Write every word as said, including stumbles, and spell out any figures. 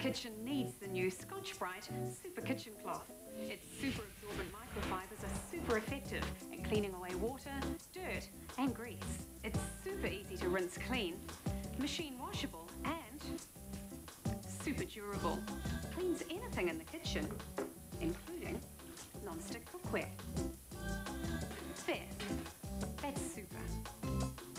kitchen needs the new Scotch-Brite Super Kitchen Cloth. Its super absorbent microfibers are super effective at cleaning away water, dirt and grease. It's super easy to rinse clean, machine washable and super durable. Cleans anything in the kitchen, including non-stick cookware. There, that's super.